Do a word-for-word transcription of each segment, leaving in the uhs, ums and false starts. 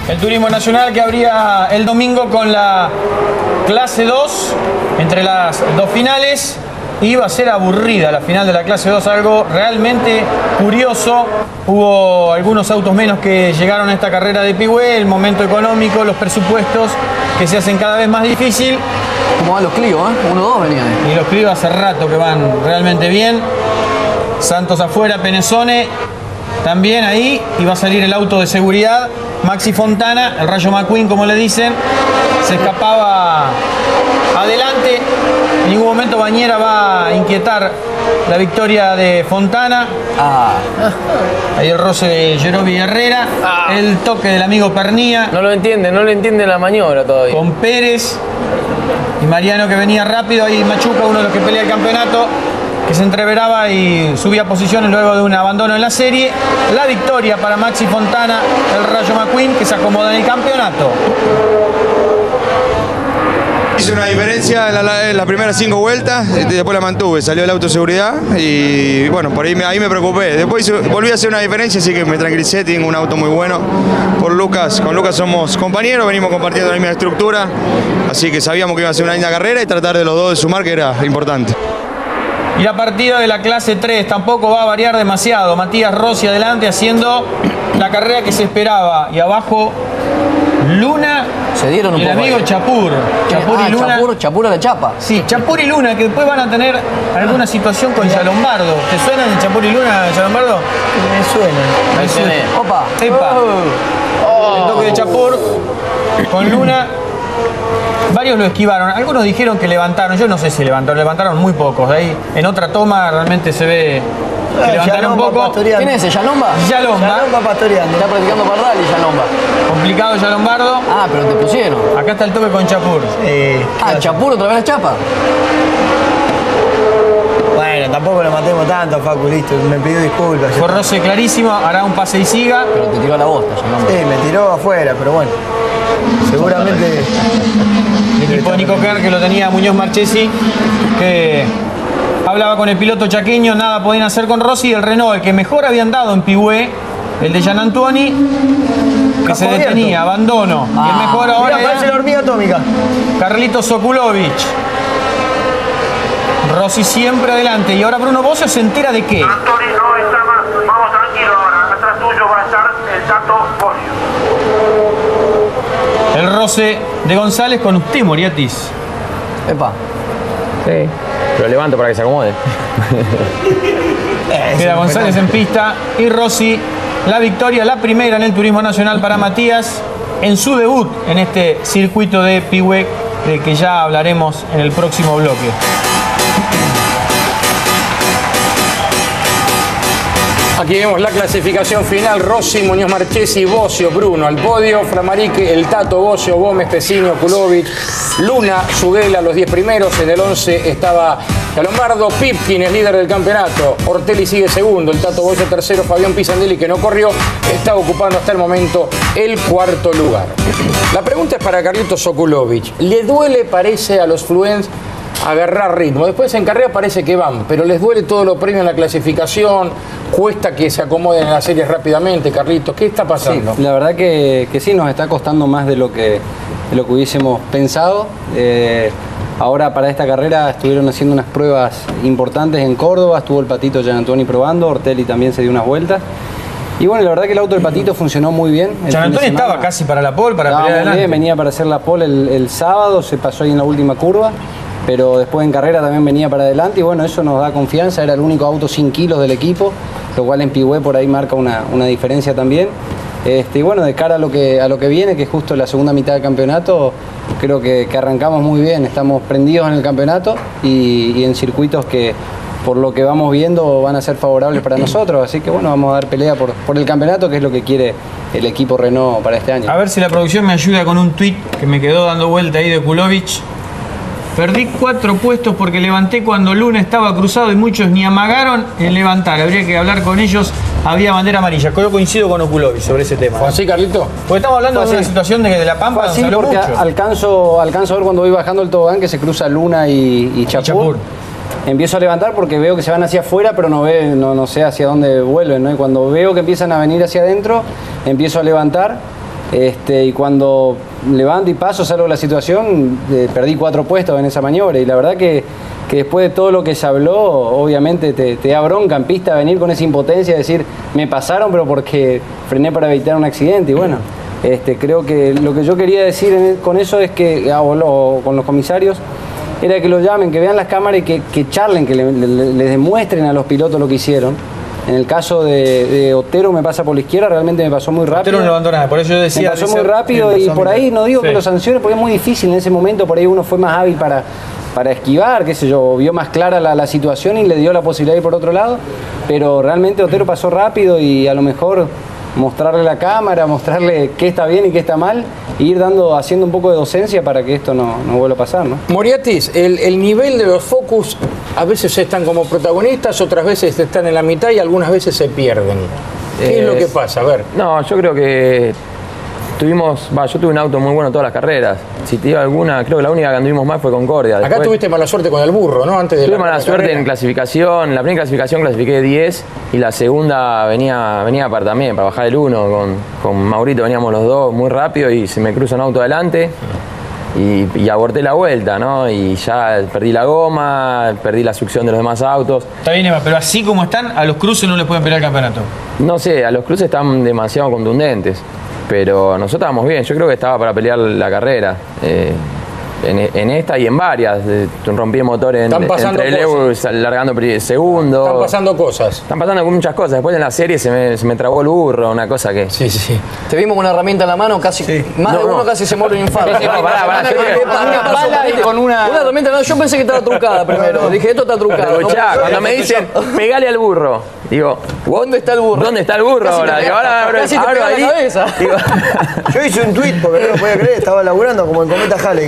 El turismo nacional que abría el domingo con la clase dos entre las dos finales. Iba a ser aburrida la final de la clase dos, algo realmente curioso. Hubo algunos autos menos que llegaron a esta carrera de Pigüé, el momento económico, los presupuestos que se hacen cada vez más difícil. ¿Cómo van los Clio, eh? uno dos venían. Y los Clio hace rato que van realmente bien. Santos afuera, Penezone también ahí. Y va a salir el auto de seguridad. Maxi Fontana, el Rayo McQueen como le dicen, se escapaba adelante. En ningún momento Bañera va a inquietar la victoria de Fontana. Ah. Ahí el roce de Jerobi Herrera. Ah. El toque del amigo Pernía. No lo entiende, no le entiende la maniobra todavía. Con Pérez y Mariano que venía rápido. Ahí Machuca, uno de los que pelea el campeonato, que se entreveraba y subía posiciones luego de un abandono en la serie. La victoria para Maxi Fontana, el Rayo McQueen, que se acomoda en el campeonato. Hice una diferencia en, la, en las primeras cinco vueltas, después la mantuve, salió el auto de seguridad y bueno, por ahí me, ahí me preocupé. Después volví a hacer una diferencia, así que me tranquilicé, tengo un auto muy bueno. Por Lucas, con Lucas somos compañeros, venimos compartiendo la misma estructura, así que sabíamos que iba a ser una linda carrera y tratar de los dos de sumar, que era importante. Y la partida de la clase tres tampoco va a variar demasiado. Matías Rossi adelante haciendo la carrera que se esperaba. Y abajo Luna se dieron un y el poco amigo ahí. Chapur. Chapur ah, y Luna. Chapur, Chapur a la chapa. Sí, Chapur y Luna, que después van a tener alguna situación con Yalombardo. ¿Te suenan de Chapur y Luna, Yalombardo? Me suena. Me suena. Opa. Epa. Oh. El toque de Chapur con Luna. Varios lo esquivaron, algunos dijeron que levantaron, yo no sé si levantaron, levantaron muy pocos. Ahí en otra toma realmente se ve que eh, levantaron un poco. Pastoreando. ¿Quién es ese? ¿Yalomba? Yalomba. Yalomba pastoreando. Está practicando pardal y Yalomba. Complicado Yalombardo. Ah, pero te pusieron. Acá está el toque con Chapur. Sí, ah, claro. Chapur otra vez la chapa. Bueno, tampoco lo matemos tanto, Facu, listo, me pidió disculpas. Fue roce clarísimo, hará un pase y siga. Pero te tiró a la bosta, Yalomba. Sí, me tiró afuera, pero bueno. Seguramente el equipo de Nico Kerr, que lo tenía Muñoz Marchesi, que hablaba con el piloto chaqueño, nada podían hacer con Rossi. El Renault, el que mejor había andado en Pigüé, el de Gian Antuoni, que Capo se detenía, abierto. Abandono. Ah, y el mejor ahora mira, parece la hormiga atómica. Carlitos Sokulovic. Rossi siempre adelante. Y ahora Bruno Bocio se entera de qué. Anthony no está más, vamos tranquilo ahora. Atrás tuyo va a estar el Tato Bocio. El roce de González con usted, Moriatis. Epa. Sí. Lo levanto para que se acomode. Queda González en pista y Rossi. La victoria, la primera en el Turismo Nacional para Matías en su debut en este circuito de Pigüé, del que ya hablaremos en el próximo bloque. Aquí vemos la clasificación final. Rossi, Muñoz Marchesi, Bocio, Bruno al podio, Framarique, el Tato, Bocio, Gómez, Pecino, Kulovic, Luna, Zuguela, los diez primeros. En el once estaba Yalombardo, Pipkin es líder del campeonato, Ortelli sigue segundo, el Tato Bocio tercero, Fabián Pisandelli, que no corrió, está ocupando hasta el momento el cuarto lugar. La pregunta es para Carlitos Sokulovic. ¿Le duele, parece, a los Fluence agarrar ritmo? Después en carrera parece que van, pero les duele todo lo previo en la clasificación, cuesta que se acomoden en las series rápidamente, Carlitos. ¿Qué está pasando? Sí, la verdad que, que sí, nos está costando más de lo que, de lo que hubiésemos pensado. Eh, ahora para esta carrera estuvieron haciendo unas pruebas importantes en Córdoba, estuvo el Patito Gian Antuoni probando, Ortelli también se dio unas vueltas. Y bueno, la verdad que el auto del Patito funcionó muy bien. Gian Antuoni estaba casi para la pole, para pelear adelante. Bien, venía para hacer la pole el, el sábado, se pasó ahí en la última curva, pero después en carrera también venía para adelante y bueno, eso nos da confianza. Era el único auto sin kilos del equipo, lo cual en Pigüé por ahí marca una, una diferencia también. Este, y bueno, de cara a lo, que, a lo que viene, que es justo la segunda mitad del campeonato, creo que, que arrancamos muy bien, estamos prendidos en el campeonato y, y en circuitos que por lo que vamos viendo van a ser favorables para nosotros, así que bueno, vamos a dar pelea por, por el campeonato, que es lo que quiere el equipo Renault para este año. A ver si la producción me ayuda con un tuit que me quedó dando vuelta ahí de Kulovic. Perdí cuatro puestos porque levanté cuando Luna estaba cruzado y muchos ni amagaron en levantar. Habría que hablar con ellos. Había bandera amarilla. Yo coincido con Okulovic sobre ese tema. ¿Fue así, Carlito? Porque estamos hablando de una situación de, de La Pampa. Fue así porque mucho. Alcanzo, alcanzo a ver cuando voy bajando el tobogán que se cruza Luna y, y Chapur. Y Chapur. Empiezo a levantar porque veo que se van hacia afuera, pero no, ve, no, no sé hacia dónde vuelven, ¿no? Y cuando veo que empiezan a venir hacia adentro, empiezo a levantar. Este, y cuando levanto y paso, salgo de la situación, eh, perdí cuatro puestos en esa maniobra. Y la verdad que, que después de todo lo que se habló, obviamente te, te da bronca en pista venir con esa impotencia, decir, me pasaron, pero porque frené para evitar un accidente. Y bueno, este, creo que lo que yo quería decir en, con eso es que, o lo, con los comisarios, era que lo llamen, que vean las cámaras y que, que charlen, que le, le, les demuestren a los pilotos lo que hicieron. En el caso de, de Otero me pasa por la izquierda, realmente me pasó muy rápido. Otero no levantó nada, por eso yo decía... Me pasó muy rápido y por ahí no digo sí. que lo sancione porque es muy difícil en ese momento, por ahí uno fue más hábil para, para esquivar, qué sé yo, vio más clara la, la situación y le dio la posibilidad de ir por otro lado, pero realmente Otero pasó rápido y a lo mejor mostrarle la cámara, mostrarle qué está bien y qué está mal, e ir dando, haciendo un poco de docencia para que esto no, no vuelva a pasar, ¿no? Moriatis, el, el nivel de los Focus a veces están como protagonistas, otras veces están en la mitad y algunas veces se pierden. ¿Qué Eh, es lo que pasa? A ver. No, yo creo que tuvimos, va, yo tuve un auto muy bueno todas las carreras. Si te digo alguna, creo que la única que anduvimos mal fue Concordia. Acá Después, tuviste mala suerte con el burro, ¿no? Antes de tuve la, mala la suerte carrera. en clasificación. La primera clasificación clasifiqué diez y la segunda venía, venía para también, para bajar el uno. Con, con Maurito veníamos los dos muy rápido y se me cruza un auto adelante. Y, y aborté la vuelta, ¿no? Y ya perdí la goma, perdí la succión de los demás autos. Está bien, Eva, pero así como están, a los cruces no les pueden pelear el campeonato. No sé, a los cruces están demasiado contundentes, pero nosotros estábamos bien. Yo creo que estaba para pelear la carrera. Eh, en, en esta y en varias. Eh, rompí el motor en, Están pasando entre Lewis largando pri- segundo. Están pasando cosas. Están pasando muchas cosas. Después en la serie se me, se me trabó el burro, una cosa que... Sí, sí. Te vimos con una herramienta en la mano, casi más No, de uno no. casi se muere un infarto. No, pará, pará, ¿Qué yo- pasó? Una ¿Qué pasó? pala y con una- Una herramienta en la mano, yo pensé que estaba trucada primero. Dije, esto está trucado. Pero, ya, No, cuando me dicen, pegale al burro, digo, ¿dónde está el burro? ¿dónde está el burro Casi te ahora? pega- Digo, ahora abro, casi te abro pega la ahí. cabeza. Digo, Yo hice un tweet porque no lo podía creer, estaba laburando como el cometa Halley.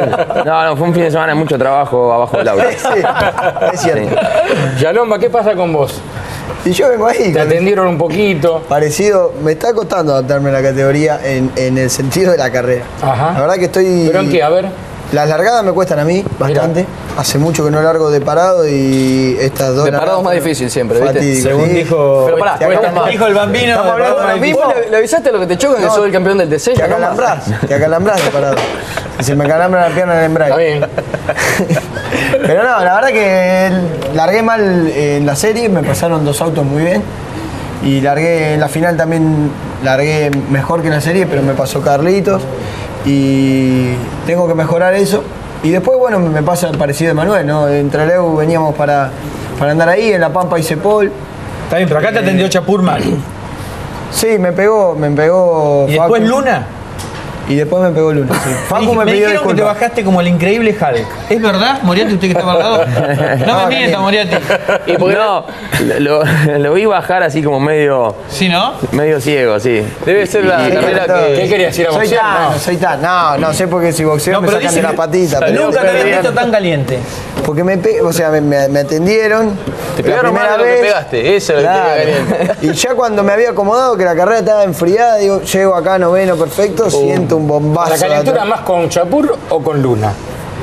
no, no, fue un fin de semana de mucho trabajo abajo del auto. Sí, es cierto. Yalomba, ¿qué pasa con vos? Y yo vengo ahí. Te con- atendieron un poquito. Parecido, me está costando adaptarme a la categoría en, en el sentido de la carrera. Ajá. La verdad que estoy... ¿Pero en qué? A ver. Las largadas me cuestan a mí bastante. Hace mucho que no largo de parado y estas dos De parado largadas es más fueron difícil siempre, ¿viste? fatídicas, Según sí. dijo, Pero pará, Que acá- cuesta más. dijo el bambino. Estamos hablando de lo mismo. ¿Vos le, le avisaste a lo que te chocan que No. sos el campeón del T C? Te acalambrás, te acalambrás de parado. Y se me calambra la pierna en el embrague. Está bien. Pero no, la verdad que largué mal en la serie, me pasaron dos autos muy bien. Y largué en la final también, largué mejor que en la serie, pero me pasó Carlitos. Y tengo que mejorar eso. Y después, bueno, me pasa parecido de Manuel, ¿no? Entre Leu veníamos para, para andar ahí, en La Pampa hice pole. Está bien, pero acá te atendió Chapur mal. Sí, me pegó, me pegó ¿Y después Facu. Luna? Y después me pegó Luna, sí. Facu me, me, me pidió dijeron que te disculpas. bajaste como el increíble Hulk. ¿Es verdad, Moriarty, usted que estaba al lado? No No, me mienta, Moriarty. Y porque no, lo, lo vi bajar así como medio, ¿Sí, no? medio ciego, sí. Debe ser la Y- carrera que... ¿Qué querías ir a Soy boxear? tan, No. soy tan. No, no sé por qué si boxeo No, me pero sacan de dicen la que patita. pero- Nunca te había pero- visto tan caliente. Porque me, pe- o sea, me, me- me atendieron. Te la pegaron más primera de lo que vez. pegaste, eso es lo que Claro. te tenía caliente. Y ya cuando me había acomodado, que la carrera estaba enfriada, digo, llego acá noveno perfecto, siento un bombazo. ¿La calentura atrás. más con Chapur o con Luna?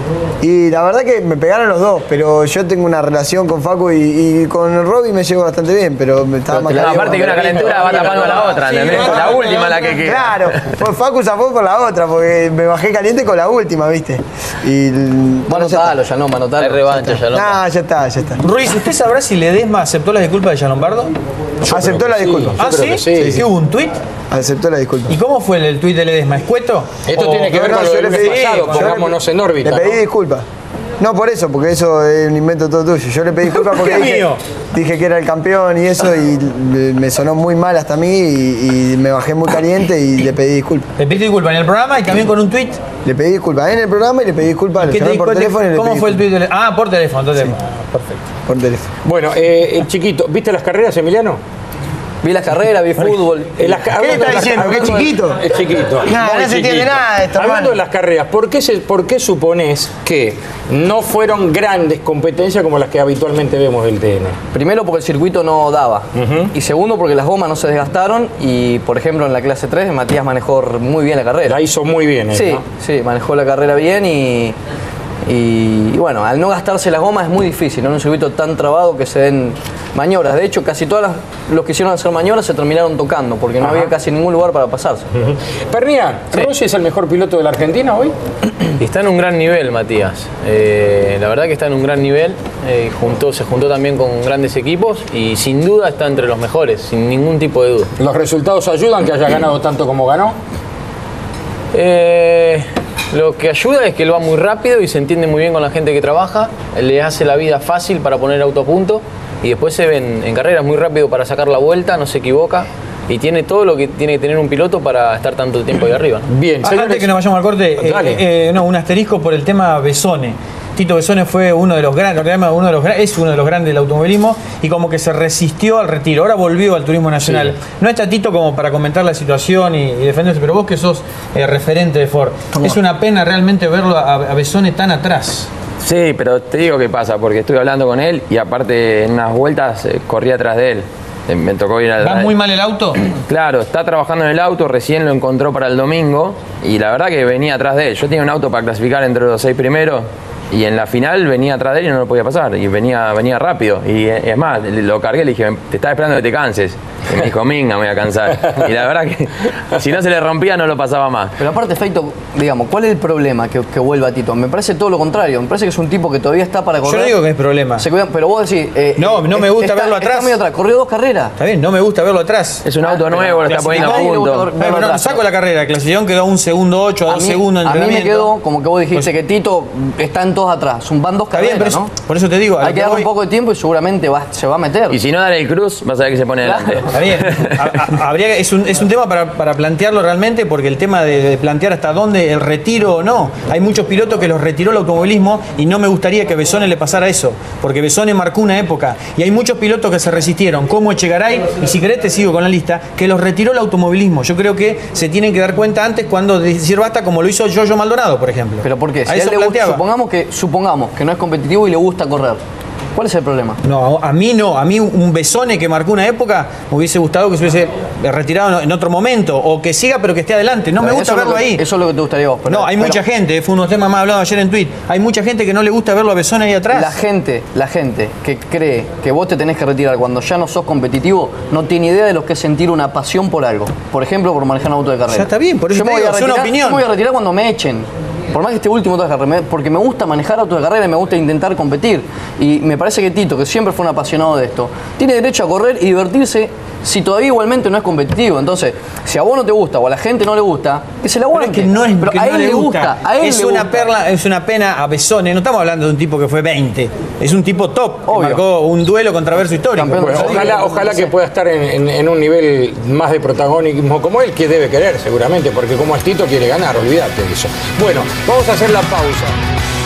Y la verdad que me pegaron los dos, pero yo tengo una relación con Facu y, y con el Robbie me llevo bastante bien, pero me estaba más No, caliente. aparte que una calentura va tapando a la otra, ¿entendés? Sí, La última la que queda. Claro, pues Facu zafó por la otra, porque me bajé caliente con la última, ¿viste? Y Bueno, anotalo, ya no, anotalo. Hay revancha, ya no. Nah, ya está, ya está. Ruiz, ¿usted sabrá si Ledesma aceptó las disculpas de Jan Lombardo? Aceptó la disculpa. ¿Ah, creo sí? que sí. ¿Sí hubo un tuit? Aceptó la disculpa. ¿Y cómo fue el, el tuit de Ledesma? ¿Escueto? Esto ¿O- tiene que ver no, con lo yo del le lunes pedí- pasado, yo le- pongámonos en órbita. Le pedí ¿no? disculpas. No por eso, porque eso es un invento todo tuyo. Yo le pedí disculpas porque ¿Qué dije, mío? dije que era el campeón y eso, y me me sonó muy mal hasta a mí y, y me bajé muy caliente y le pedí disculpas. Le pediste disculpas en el programa y también con un tuit. Le pedí disculpas en el programa y le pedí disculpas. Le ¿Qué te llamé por dijo? teléfono y le ¿Cómo pedí fue el disculpas. tuit? de Le- Ah, por teléfono, entonces. Perfecto. Por teléfono. Bueno, eh, eh, chiquito, ¿viste las carreras, Emiliano? Vi las carreras, vi fútbol. Eh, las- ¿Qué hablando está de las- diciendo? ¿Que es hablando de- chiquito? Es chiquito. Nah, muy no se entiende chiquito. nada de esto, Hablando hermano. de las carreras, ¿por qué, se, ¿por qué suponés que no fueron grandes competencias como las que habitualmente vemos del T N? Primero porque el circuito no daba. Ujú. Y segundo porque las gomas no se desgastaron. Y por ejemplo en la clase tres Matías manejó muy bien la carrera. La hizo muy bien, él, Sí, ¿no? sí, manejó la carrera bien y, Y, y bueno, al no gastarse las gomas es muy difícil, ¿no? En un circuito tan trabado que se den maniobras. De hecho, casi todos los que hicieron hacer maniobras se terminaron tocando porque no Ajá. había casi ningún lugar para pasarse. Uh-huh. Pernía, Sí. ¿Rossi es el mejor piloto de la Argentina hoy? Y está en un gran nivel, Matías. Eh, la verdad que está en un gran nivel. Eh, juntó, se juntó también con grandes equipos y sin duda está entre los mejores, sin ningún tipo de duda. ¿Los resultados ayudan que haya ganado tanto como ganó? Eh, lo que ayuda es que él va muy rápido y se entiende muy bien con la gente que trabaja. Le hace la vida fácil para poner auto a punto y después se ven en carreras muy rápido para sacar la vuelta, no se equivoca. Y tiene todo lo que tiene que tener un piloto para estar tanto tiempo ahí arriba, ¿no? Bien, Ah, antes que nos vayamos al corte, eh, Dale. eh, no, un asterisco por el tema Besone. Tito Besone fue uno de los grandes, uno de los gra- es uno de los grandes del automovilismo y como que se resistió al retiro. Ahora volvió al turismo nacional. No está Tito como para comentar la situación y, y defenderse, pero vos que sos eh, referente de Ford, es una pena realmente verlo a, a Besone tan atrás. Sí, pero te digo qué pasa, porque estuve hablando con él y aparte en unas vueltas eh, corrí atrás de él. Eh, Me tocó ir al... ¿Va muy mal el auto? Claro, está trabajando en el auto, recién lo encontró para el domingo y la verdad que venía atrás de él. Yo tenía un auto para clasificar entre los seis primeros y en la final venía atrás de él y no lo podía pasar y venía, venía rápido. Y es más, lo cargué y le dije, te estaba esperando que te canses. Y me dijo, minga, me voy a cansar. Y la verdad que si no se le rompía no lo pasaba más. Pero aparte, Feito, digamos, ¿cuál es el problema que, que vuelva Tito? Me parece todo lo contrario. Me parece que es un tipo que todavía está para correr. Yo no digo que es problema. Se cuida, pero vos decís... eh, No, no me eh, gusta está- verlo atrás. Está medio atrás. Corrió dos carreras. Está bien, no me gusta verlo atrás. Es un auto Ah, nuevo, lo está pero poniendo a nadie le gusta punto. ver- Bueno, verlo no, atrás. saco la carrera, la clasificación quedó a un segundo ocho, a A dos mí, segundos de a mí me entrenamiento. quedó como que vos dijiste que Tito están todos atrás. Son van dos Está bien, carreras, pero ¿no? eso- por eso te digo, a Hay lo que que darle voy- un poco de tiempo y seguramente va, se va a meter. Y si no dan el cruz, vas a ver que se pone Claro. delante. Está bien. A- a- habría que- es, un, es un tema para, para plantearlo realmente, porque el tema de, de plantear hasta dónde el retiro o no. Hay muchos pilotos que los retiró el automovilismo y no me gustaría que Besone le pasara eso, porque Besone marcó una época y hay muchos pilotos que se resistieron, como Echegaray, y si querés te sigo con la lista, que los retiró el automovilismo. Yo creo que se tienen que dar cuenta antes cuando decir basta, como lo hizo Yoyo Maldonado, por ejemplo. Pero ¿por qué? Si A a él eso le gusta, planteaba. supongamos que, supongamos que no es competitivo y le gusta correr. ¿Cuál es el problema? No, a mí no. A mí un Besone que marcó una época me hubiese gustado que se hubiese retirado en otro momento o que siga pero que esté adelante. No me Eso gusta es lo verlo que- ahí. Eso es lo que te gustaría a vos. pero- No, hay pero mucha gente, fue uno de los temas más hablados ayer en Twitter. Hay mucha gente que no le gusta verlo a Besone ahí atrás. La gente, la gente que cree que vos te tenés que retirar cuando ya no sos competitivo, no tiene idea de lo que es sentir una pasión por algo. Por ejemplo, por manejar un auto de carrera. Ya está bien, por eso Yo me te voy digo, a es una retirar- opinión. yo me voy a retirar cuando me echen. Por más que esté último auto de carrera, porque me gusta manejar autos de carrera y me gusta intentar competir. Y me parece que Tito, que siempre fue un apasionado de esto, tiene derecho a correr y divertirse si todavía igualmente no es competitivo. Entonces, si a vos no te gusta o a la gente no le gusta, que se la Pero aguante. es que no es Pero que a no él le le gusta. gusta. A él es le una gusta. perla, es una pena a Besone. No estamos hablando de un tipo que fue veinte. Es un tipo top. Que Obvio. marcó un duelo contra Verso histórico. Campeón Bueno, Sí, ojalá, sí, ojalá sí. que pueda estar en, en- en un nivel más de protagonismo como él, que debe querer seguramente, porque como es Tito quiere ganar, olvídate de eso. Bueno, vamos a hacer la pausa.